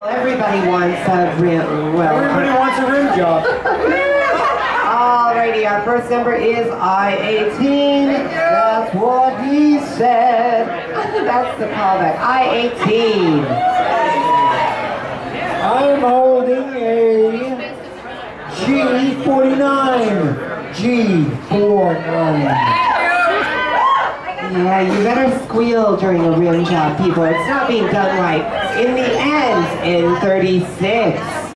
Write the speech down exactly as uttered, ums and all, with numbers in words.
Everybody wants a rim. Well, everybody wants a rim job. Alrighty, our first number is I eighteen. That's what he said. That's the callback. I eighteen. I'm holding a G forty-nine. G forty-nine. Yeah, you better squeal during a rim job, people. It's not being done right. In the end, in thirty-six.